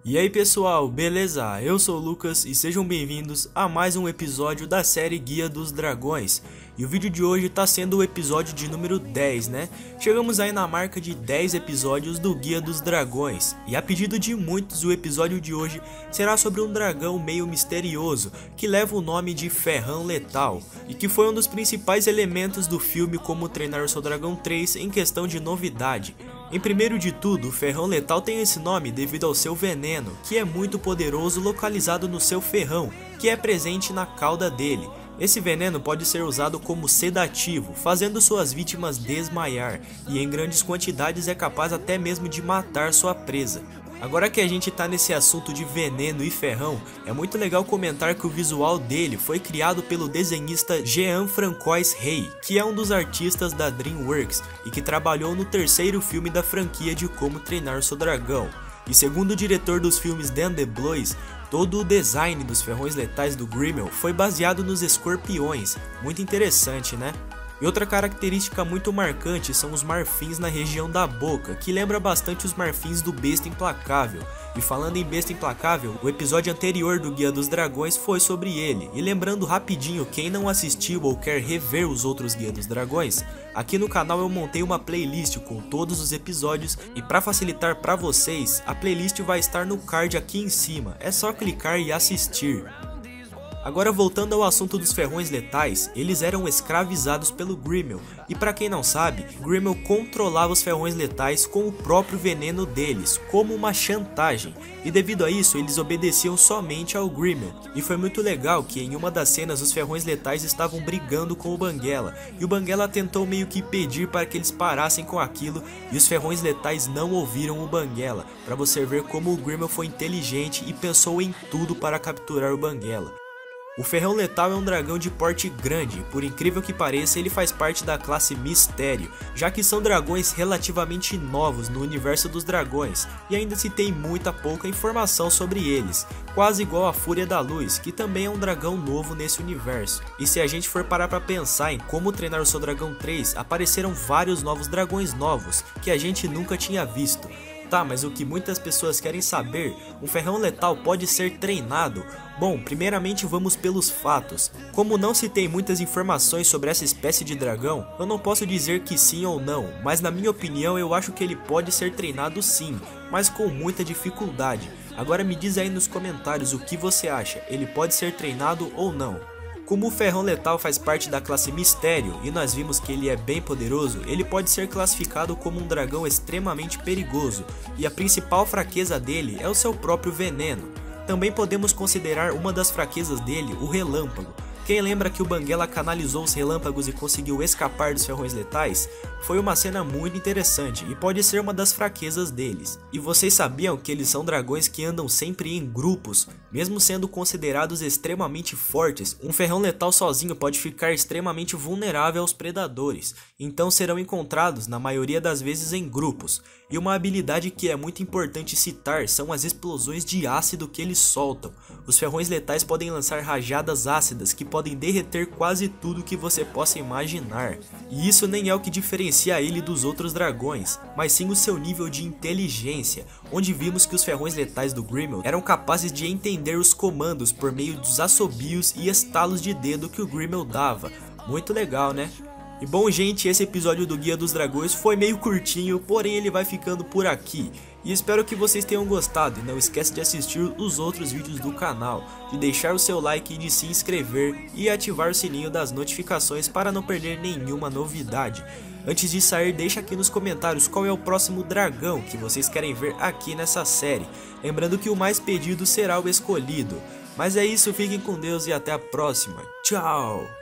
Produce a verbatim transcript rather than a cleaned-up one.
E aí pessoal, beleza? Eu sou o Lucas e sejam bem-vindos a mais um episódio da série Guia dos Dragões. E o vídeo de hoje tá sendo o episódio de número dez, né? Chegamos aí na marca de dez episódios do Guia dos Dragões. E a pedido de muitos, o episódio de hoje será sobre um dragão meio misterioso, que leva o nome de Ferrão Letal, e que foi um dos principais elementos do filme Como Treinar o Seu Dragão três em questão de novidade. Em primeiro de tudo, o Ferrão Letal tem esse nome devido ao seu veneno, que é muito poderoso, localizado no seu ferrão, que é presente na cauda dele. Esse veneno pode ser usado como sedativo, fazendo suas vítimas desmaiar, e em grandes quantidades é capaz até mesmo de matar sua presa. Agora que a gente tá nesse assunto de veneno e ferrão, é muito legal comentar que o visual dele foi criado pelo desenhista Jean-Francois Rey, que é um dos artistas da DreamWorks e que trabalhou no terceiro filme da franquia de Como Treinar o Seu Dragão. E segundo o diretor dos filmes Dan the Blues, todo o design dos ferrões letais do Grimmel foi baseado nos escorpiões. Muito interessante, né? E outra característica muito marcante são os marfins na região da boca, que lembra bastante os marfins do Besta Implacável. E falando em Besta Implacável, o episódio anterior do Guia dos Dragões foi sobre ele. E lembrando rapidinho, quem não assistiu ou quer rever os outros Guia dos Dragões, aqui no canal eu montei uma playlist com todos os episódios, e para facilitar para vocês, a playlist vai estar no card aqui em cima, é só clicar e assistir. Agora voltando ao assunto dos ferrões letais, eles eram escravizados pelo Grimmel, e para quem não sabe, Grimmel controlava os ferrões letais com o próprio veneno deles, como uma chantagem, e devido a isso eles obedeciam somente ao Grimmel. E foi muito legal que em uma das cenas os ferrões letais estavam brigando com o Banguela, e o Banguela tentou meio que pedir para que eles parassem com aquilo, e os ferrões letais não ouviram o Banguela, para você ver como o Grimmel foi inteligente e pensou em tudo para capturar o Banguela. O Ferrão Letal é um dragão de porte grande, por incrível que pareça ele faz parte da classe Mistério, já que são dragões relativamente novos no universo dos dragões, e ainda se tem muita pouca informação sobre eles, quase igual a Fúria da Luz, que também é um dragão novo nesse universo. E se a gente for parar pra pensar em Como Treinar o Seu Dragão três, apareceram vários novos dragões novos, que a gente nunca tinha visto. Tá, mas o que muitas pessoas querem saber, um ferrão letal pode ser treinado? Bom, primeiramente vamos pelos fatos. Como não se tem muitas informações sobre essa espécie de dragão, eu não posso dizer que sim ou não, mas na minha opinião eu acho que ele pode ser treinado sim, mas com muita dificuldade. Agora me diz aí nos comentários o que você acha, ele pode ser treinado ou não? Como o Ferrão Letal faz parte da classe Mistério e nós vimos que ele é bem poderoso, ele pode ser classificado como um dragão extremamente perigoso, e a principal fraqueza dele é o seu próprio veneno. Também podemos considerar uma das fraquezas dele o relâmpago. Quem lembra que o Banguela canalizou os relâmpagos e conseguiu escapar dos ferrões letais? Foi uma cena muito interessante e pode ser uma das fraquezas deles. E vocês sabiam que eles são dragões que andam sempre em grupos? Mesmo sendo considerados extremamente fortes, um ferrão letal sozinho pode ficar extremamente vulnerável aos predadores, então serão encontrados na maioria das vezes em grupos. E uma habilidade que é muito importante citar são as explosões de ácido que eles soltam. Os ferrões letais podem lançar rajadas ácidas que podem derreter quase tudo que você possa imaginar. E isso nem é o que diferencia ele dos outros dragões, mas sim o seu nível de inteligência, onde vimos que os ferrões letais do Grimmel eram capazes de entender os comandos por meio dos assobios e estalos de dedo que o Grimmel dava. Muito legal, né? E bom gente, esse episódio do Guia dos Dragões foi meio curtinho, porém ele vai ficando por aqui. E espero que vocês tenham gostado, e não esqueça de assistir os outros vídeos do canal, de deixar o seu like e de se inscrever e ativar o sininho das notificações para não perder nenhuma novidade. Antes de sair, deixa aqui nos comentários qual é o próximo dragão que vocês querem ver aqui nessa série. Lembrando que o mais pedido será o escolhido. Mas é isso, fiquem com Deus e até a próxima. Tchau!